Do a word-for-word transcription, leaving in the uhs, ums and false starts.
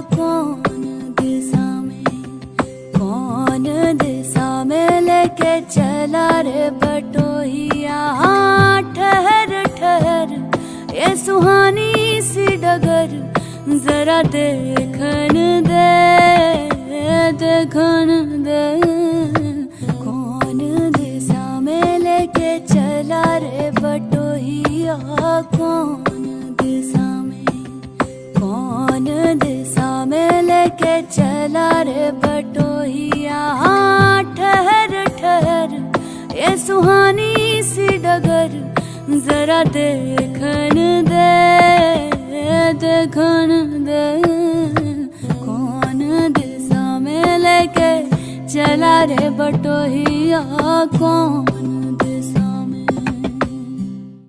कौन दिशा में, कौन दिशा में लेके चला रे बटोहिया। ठहर ठहर ये सुहानी सी डगर, जरा देखन दे देखन दे। कौन दिशा में लेके चला रे बटोहिया, कौन दिशा में, कौन दिशा में लेके चला रे बटोहिया। ठहर ठहर ये सुहानी सी डगर, जरा देखन दे देखन दे। कौन दिशा में लेके चला रे बटोहिया, कौन